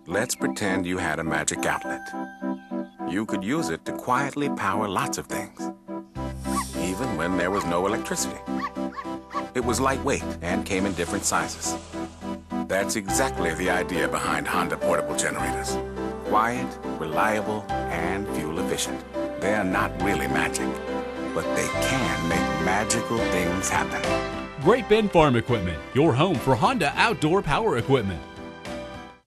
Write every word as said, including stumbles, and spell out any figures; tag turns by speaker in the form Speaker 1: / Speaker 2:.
Speaker 1: Let's pretend you had a magic outlet. You could use it to quietly power lots of things, even when there was no electricity. It was lightweight and came in different sizes. That's exactly the idea behind Honda portable generators. Quiet, reliable, and fuel efficient. They are not really magic, but they can make magical things happen.
Speaker 2: Great Bend Farm Equipment, your home for Honda outdoor power equipment.